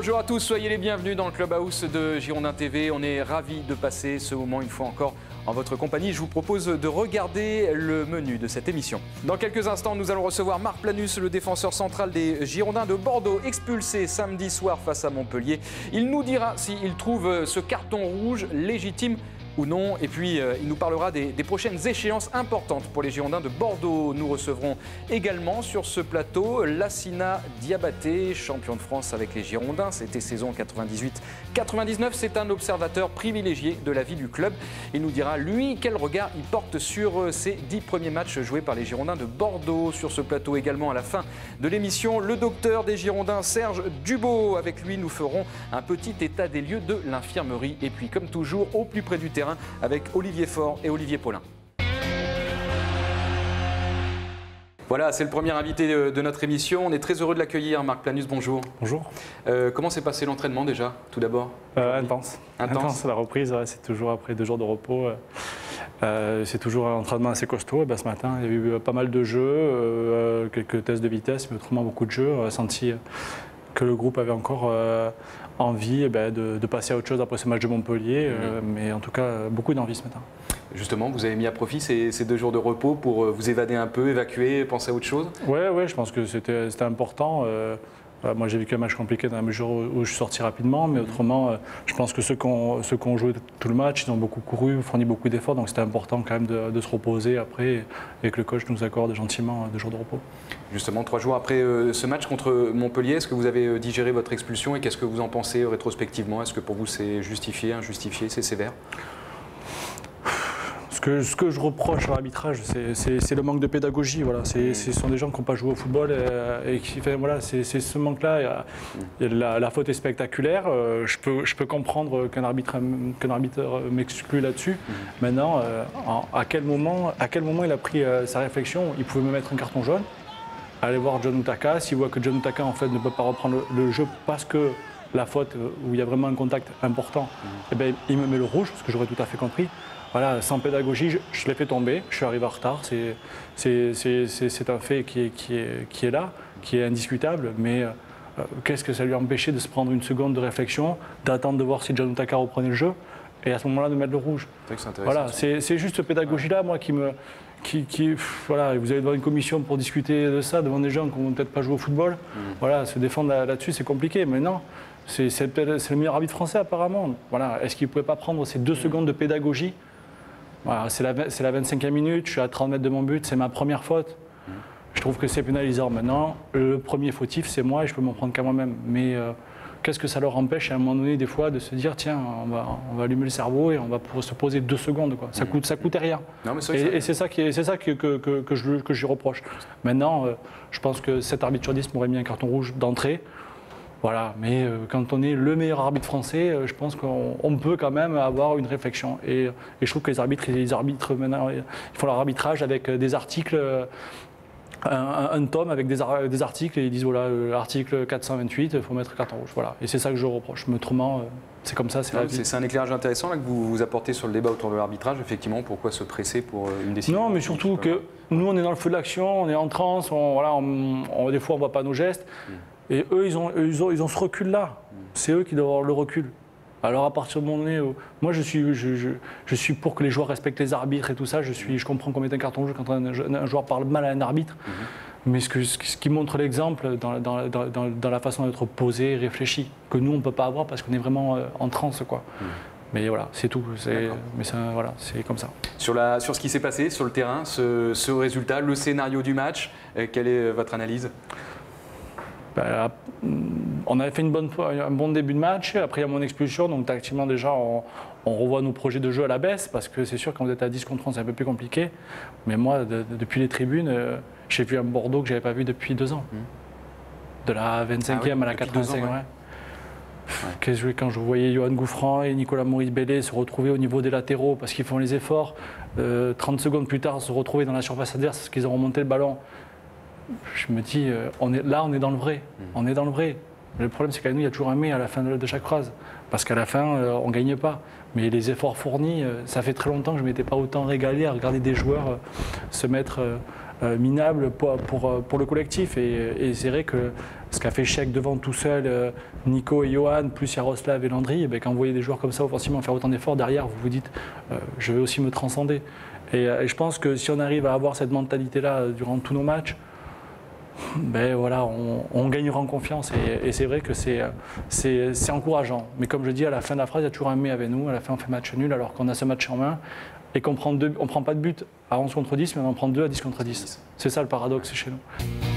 Bonjour à tous, soyez les bienvenus dans le Clubhouse de Girondins TV. On est ravis de passer ce moment une fois encore en votre compagnie. Je vous propose de regarder le menu de cette émission. Dans quelques instants, nous allons recevoir Marc Planus, le défenseur central des Girondins de Bordeaux, expulsé samedi soir face à Montpellier. Il nous dira s'il trouve ce carton rouge légitime ou non. Et puis, il nous parlera des prochaines échéances importantes pour les Girondins de Bordeaux. Nous recevrons également sur ce plateau Lassina Diabaté, champion de France avec les Girondins. C'était saison 98-99. C'est un observateur privilégié de la vie du club. Il nous dira, lui, quel regard il porte sur ces 10 premiers matchs joués par les Girondins de Bordeaux. Sur ce plateau également, à la fin de l'émission, le docteur des Girondins, Serge Dubo. Avec lui, nous ferons un petit état des lieux de l'infirmerie. Et puis, comme toujours, au plus près du terrain, avec Olivier Faure et Olivier Paulin. Voilà, c'est le premier invité de notre émission. On est très heureux de l'accueillir. Marc Planus, bonjour. Bonjour. Comment s'est passé l'entraînement déjà, tout d'abord? Intense. Intense, la reprise, ouais, c'est toujours après 2 jours de repos. C'est toujours un entraînement assez costaud. Ce matin, il y a eu pas mal de jeux, quelques tests de vitesse, mais autrement beaucoup de jeux. On a senti que le groupe avait encore envie de passer à autre chose après ce match de Montpellier, mais en tout cas beaucoup d'envie ce matin. Justement, vous avez mis à profit ces 2 jours de repos pour vous évader un peu, évacuer, penser à autre chose? Oui, je pense que c'était important. Moi, j'ai vécu un match compliqué dans la mesure où je suis sorti rapidement, mais autrement, je pense que ceux qui ont joué tout le match, ils ont beaucoup couru, fourni beaucoup d'efforts, donc c'était important quand même de se reposer après et que le coach nous accorde gentiment 2 jours de repos. Justement, 3 jours après ce match contre Montpellier, est-ce que vous avez digéré votre expulsion et qu'est-ce que vous en pensez rétrospectivement? Est-ce que pour vous c'est justifié, injustifié, c'est sévère? Ce que je reproche à l'arbitrage, c'est le manque de pédagogie. Voilà. Ce sont des gens qui n'ont pas joué au football et qui, voilà, c'est ce manque-là. La faute est spectaculaire. Je peux comprendre qu'un arbitre m'exclue là-dessus. Maintenant, à quel moment il a pris sa réflexion? Il pouvait me mettre un carton jaune, aller voir John Utaka. S'il voit que John Utaka en fait, ne peut pas reprendre le jeu parce que la faute, où il y a vraiment un contact important, eh bien, il me met le rouge, parce que j'aurais tout à fait compris. Voilà, sans pédagogie, je l'ai fait tomber, je suis arrivé en retard, c'est un fait qui est là, qui est indiscutable, mais qu'est-ce que ça lui a empêché de se prendre une seconde de réflexion, d'attendre de voir si John Utaka reprenait le jeu, et à ce moment-là de mettre le rouge. Voilà, c'est juste cette pédagogie-là, moi, voilà, vous allez devant une commission pour discuter de ça, devant des gens qui n'ont peut-être pas joué au football, voilà, se défendre là-dessus, c'est compliqué, mais non. C'est le meilleur arbitre français apparemment. Voilà. Est-ce qu'il ne pouvait pas prendre ces 2 secondes de pédagogie? Voilà, c'est la 25e minute, je suis à 30 mètres de mon but, c'est ma première faute. Je trouve que c'est pénalisant. Maintenant, le premier fautif, c'est moi et je peux m'en prendre qu'à moi-même. Mais qu'est-ce que ça leur empêche à un moment donné, des fois, de se dire tiens, on va allumer le cerveau et on va se poser 2 secondes. Quoi. Ça coûtait rien. Non, et c'est ça que je lui reproche. Maintenant, je pense que 7 arbitres sur 10 m'auraient mis un carton rouge d'entrée. Voilà, mais quand on est le meilleur arbitre français, je pense qu'on peut quand même avoir une réflexion. Et je trouve que les arbitres maintenant, ils font leur arbitrage avec des articles, un tome avec des articles, et ils disent voilà, l'article 428, il faut mettre carton rouge. Voilà, et c'est ça que je reproche. Mais autrement, c'est comme ça, c'est la vie. C'est un éclairage intéressant là, que vous apportez sur le débat autour de l'arbitrage. Effectivement, pourquoi se presser pour une décision? Non, mais surtout que nous, on est dans le feu de l'action, on est en transe, des fois, on ne voit pas nos gestes. Et eux, ils ont ce recul-là. C'est eux qui doivent avoir le recul. Alors, à partir de mon nez, moi, je suis pour que les joueurs respectent les arbitres et tout ça. Je comprends qu'on mette un carton rouge quand un joueur parle mal à un arbitre. Mais ce qui montre l'exemple dans la façon d'être posé et réfléchi, que nous, on ne peut pas avoir parce qu'on est vraiment en transe, quoi. Mais voilà, c'est tout. Mais voilà, c'est comme ça. Sur ce qui s'est passé sur le terrain, ce résultat, le scénario du match, quelle est votre analyse? On avait fait un bon début de match, après il y a mon expulsion, donc tactiquement déjà on revoit nos projets de jeu à la baisse, parce que c'est sûr quand vous êtes à 10 contre 11 c'est un peu plus compliqué, mais moi depuis les tribunes, j'ai vu un Bordeaux que je n'avais pas vu depuis 2 ans, de la 25e à la 85e. Quand je voyais Johan Gouffran et Nicolas Maurice-Bellé se retrouver au niveau des latéraux parce qu'ils font les efforts, 30 secondes plus tard se retrouver dans la surface adverse parce qu'ils ont remonté le ballon. Je me dis, on est dans le vrai. On est dans le vrai. Le problème, c'est qu'à nous, il y a toujours un mais à la fin de chaque phrase. Parce qu'à la fin, on ne gagne pas. Mais les efforts fournis, ça fait très longtemps que je ne m'étais pas autant régalé à regarder des joueurs se mettre minable pour le collectif. Et c'est vrai que ce qu'a fait Cheikh devant tout seul, Nico et Johan, plus Yaroslav et Landry, quand vous voyez des joueurs comme ça offensivement faire autant d'efforts, derrière vous vous dites je vais aussi me transcender. Et je pense que si on arrive à avoir cette mentalité-là durant tous nos matchs, voilà, on gagnera en confiance. Et c'est vrai que c'est encourageant. Mais comme je dis, à la fin de la phrase, il y a toujours un mais avec nous. À la fin, on fait match nul alors qu'on a ce match en main et qu'on prend pas de but à 11 contre 10, mais on en prend 2 à 10 contre 10. C'est ça le paradoxe chez nous.